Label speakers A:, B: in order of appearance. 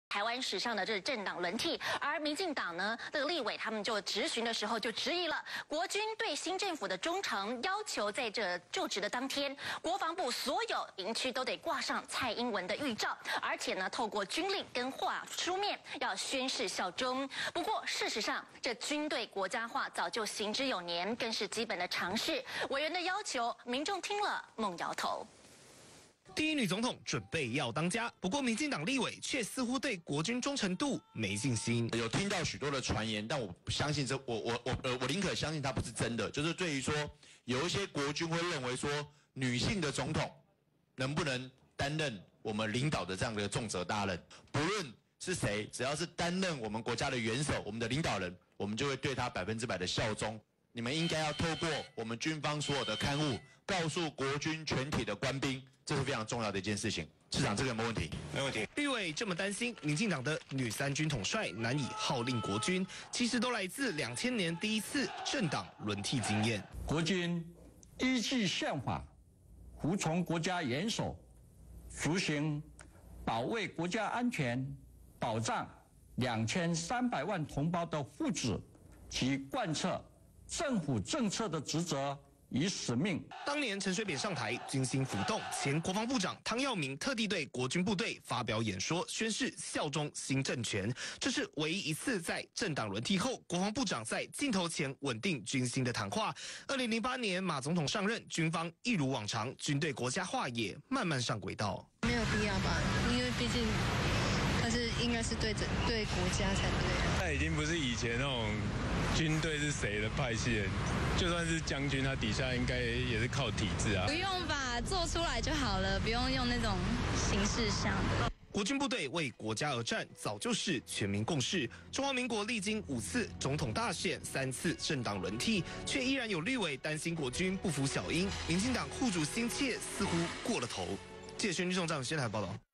A: 台湾史上的这政党轮替，而民进党呢，这个立委他们就质询的时候就质疑了国军对新政府的忠诚，要求在这就职的当天，国防部所有营区都得挂上蔡英文的预照，而且呢，透过军令跟书面要宣誓效忠。不过事实上，这军队国家化早就行之有年，更是基本的常识。委员的要求，民众听了猛摇头。
B: 第一女总统准备要当家，不过民进党立委却似乎对国军忠诚度没信心。
C: 有听到许多的传言，但我不相信我宁可相信它不是真的。就是对于说有一些国军会认为说女性的总统能不能担任我们领导的这样的重责大任，不论是谁，只要是担任我们国家的元首、我们的领导人，我们就会对他100%的效忠。 你们应该要透过我们军方所有的刊物，告诉国军全体的官兵，这是非常重要的一件事情。市长，这个有没有问题？
B: 没问题。立委这么担心，民进党的女3军统帅难以号令国军，其实都来自2000年第一次政党轮替经验。
D: 国军依据宪法，服从国家元首，实行保卫国家安全、保障2300万同胞的福祉及贯彻 政府政策的职责与使命。
B: 当年陈水扁上台，军心浮动，前国防部长汤耀明特地对国军部队发表演说，宣誓效忠新政权。这是唯一一次在政党轮替后，国防部长在镜头前稳定军心的谈话。2008年马总统上任，军方一如往常，军队国家化也慢慢上轨道。
E: 没有必要吧，因为毕竟他应该是对国家才对。
F: 那已经不是以前那种 军队是谁的派系？就算是将军，他底下应该也是靠体制啊。
G: 不用吧，做出来就好了，不用用那种形式上的。
B: 国军部队为国家而战，早就是全民共识。中华民国历经5次总统大选、3次政党轮替，却依然有立委担心国军不服小英。民进党护主心切，似乎过了头。记者宣军送站，先台报道。